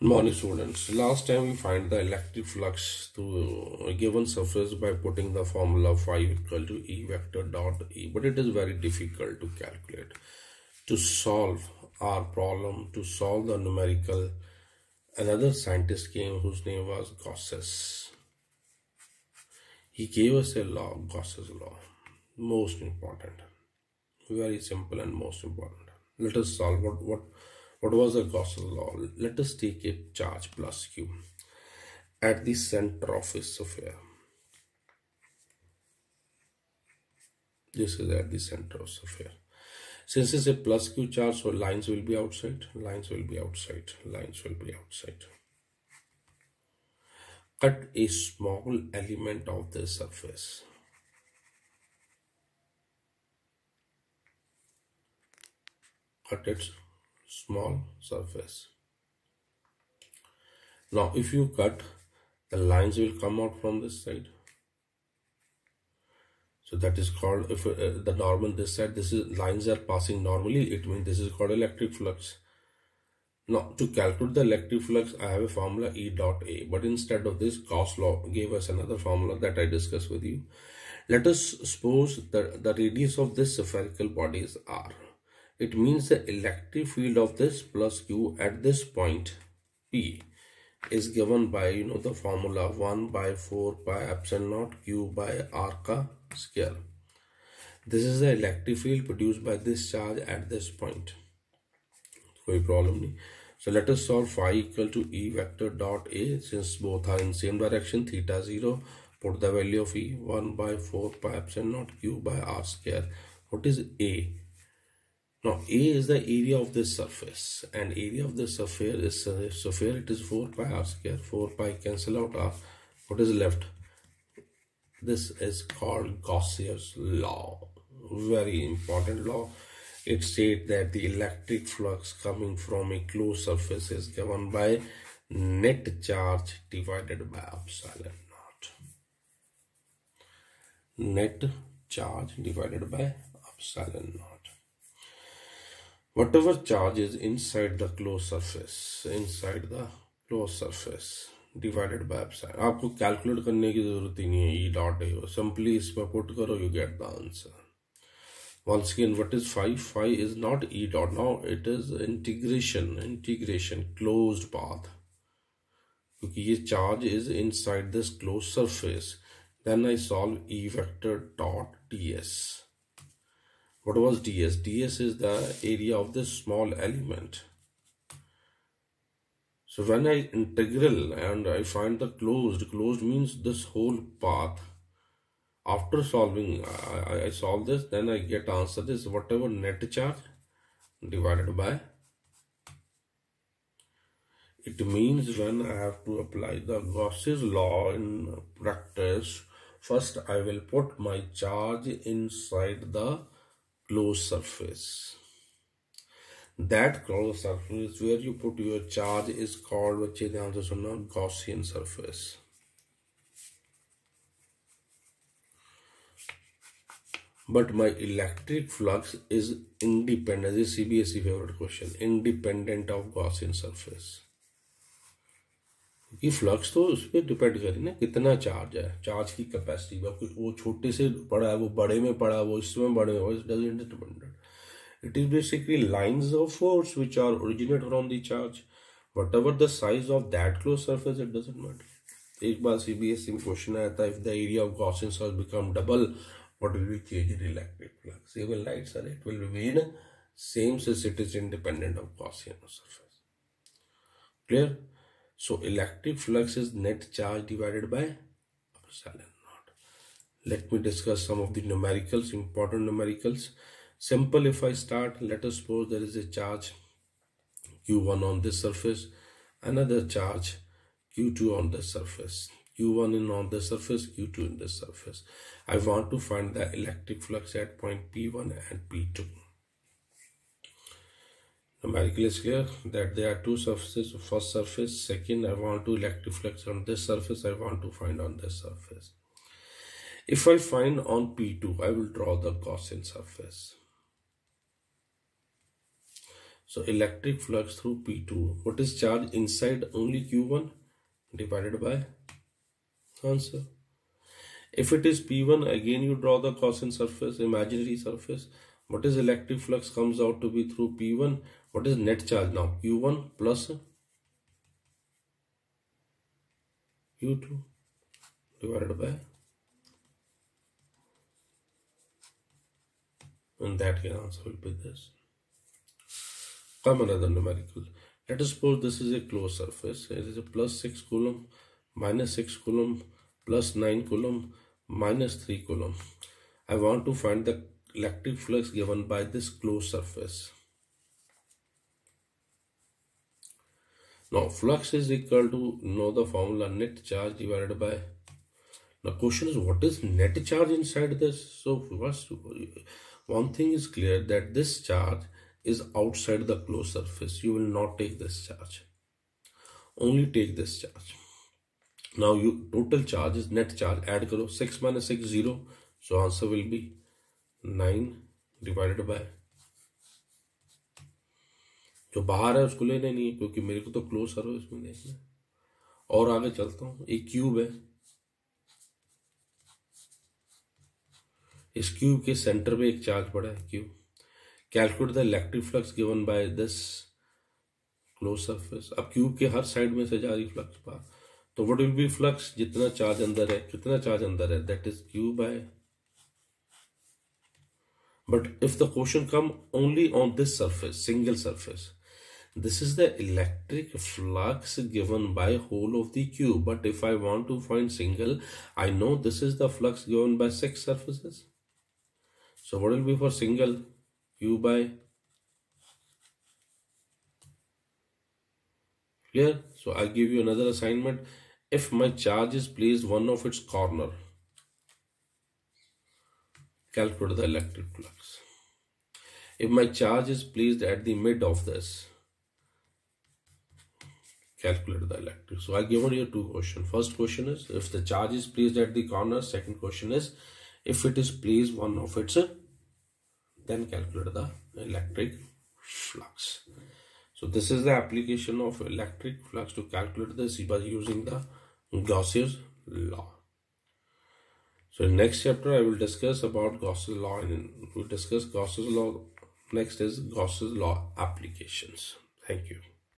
Morning students. Last time we find the electric flux to a given surface by putting the formula phi equal to E vector dot E, but it is very difficult to calculate. To solve our problem, to solve the numerical, another scientist came whose name was Gauss's. He gave us a law, Gauss's law, most important, very simple and most important. Let us solve what was the Gauss's law. Let us take a charge plus Q at the center of a sphere. This is at the center of sphere. Since it's a plus Q charge, so lines will be outside, lines will be outside, lines will be outside. Cut a small element of the surface. Cut its small surface. Now, if you cut, the lines will come out from this side. So that is called, if the normal this side, this is lines are passing normally, it means this is called electric flux. Now to calculate the electric flux, I have a formula E dot A, but instead of this, Gauss law gave us another formula that I discussed with you. Let us suppose that the radius of this spherical body is R. It means the electric field of this plus Q at this point P is given by, the formula 1 by 4 pi epsilon naught Q by R ka square. This is the electric field produced by this charge at this point. No problem. So let us solve phi equal to E vector dot A. Since both are in same direction, theta 0, put the value of E 1 by 4 pi epsilon naught Q by R square. What is A? Now A is the area of this surface, and area of the sphere is sphere. It is 4 pi R square. 4 pi cancel out R. What is left? This is called Gauss's law. Very important law. It states that the electric flux coming from a closed surface is given by net charge divided by epsilon naught. Net charge divided by epsilon naught. Whatever charge is inside the closed surface, divided by epsilon. आपको calculate करने की जरूरत ही नहीं है. E dot A. Simply इसमें put करो, you get the answer. Once again, what is phi? Phi is not E dot. Now it is integration, closed path. क्योंकि ये charge is inside this closed surface. Then I solve E vector dot ds. What was ds? ds is the area of this small element. So when I integral and I find the closed means this whole path. After solving, I solve this, then I get answer this, whatever net charge divided by. It means when I have to apply the Gauss's law in practice, first I will put my charge inside the closed surface. That closed surface where you put your charge is called Gaussian surface. But my electric flux is independent. This is CBSE favorite question. Independent of Gaussian surface. क्योंकि flux तो उस पर depend करे ना कितना charge है, charge की capacity. वो छोटे से पड़ा है, वो बड़े में पड़ा, वो इसमें बड़े में, it doesn't depend. It is basically lines of force which are originate from the charge. Whatever the size of that closed surface, it doesn't matter. एक बार CBSE में क्वेश्चन आया था, if the area of Gaussian surface become double, what will be change in electric flux? You will write, sir, it will remain same since it is independent of Gaussian surface. Clear? So electric flux is net charge divided by epsilon naught. Let me discuss some of the numericals, important numericals. Simple, if I start, let us suppose there is a charge Q1 on this surface, another charge Q2 on this surface. Q1 in on this surface, Q2 in this surface. I want to find the electric flux at point P1 and P2. Numerically is clear that there are two surfaces. First surface, second I want to electric flux on this surface, I want to find on this surface. If I find on P2, I will draw the Gaussian surface. So electric flux through P2. What is charge inside only Q1 divided by answer. If it is P1, again you draw the cosine surface, imaginary surface. What is electric flux comes out to be through P1? What is net charge now? Q1 plus Q2 divided by, and that answer will be this. Come another numerical. Let us suppose this is a closed surface. It is a plus 6 coulomb, minus 6 coulomb, plus 9 coulomb, minus 3 coulomb. I want to find the electric flux given by this closed surface. Now flux is equal to, know the formula, net charge divided by. Now question is, what is net charge inside this? So first, one thing is clear, that this charge is outside the closed surface. You will not take this charge. Only take this charge. Now you total charge is net charge. Add karo 6 minus 6 0. So answer will be 9 divided by, जो बाहर है उसको लेने नहीं है क्योंकि मेरे को तो क्लोज सर्विस में देखना है. और आगे चलता हूं. एक क्यूब है, इस क्यूब के सेंटर में एक चार्ज पड़ा है cube. Calculate the electric flux given by this close surface. अब क्यूब के हर साइड में से जा रही फ्लक्स बाहर, तो व्हाट विल बी फ्लक्स? जितना चार्ज अंदर है, कितना चार्ज अंदर है, that is Q by. But if the question come only on this surface, single surface, this is the electric flux given by whole of the cube. But if I want to find single, I know this is the flux given by 6 surfaces. So what will be for single? Q by. Clear? So I'll give you another assignment. If my charge is placed one of its corner, calculate the electric flux. If my charge is placed at the mid of this, calculate the electric. So I given you two questions. First question is if the charge is placed at the corner. Second question is if it is placed one of its, then calculate the electric flux. So this is the application of electric flux to calculate this by using the Gauss's law. So in next chapter I will discuss about Gauss's law, and we'll discuss Gauss's law. Next is Gauss's law applications. Thank you.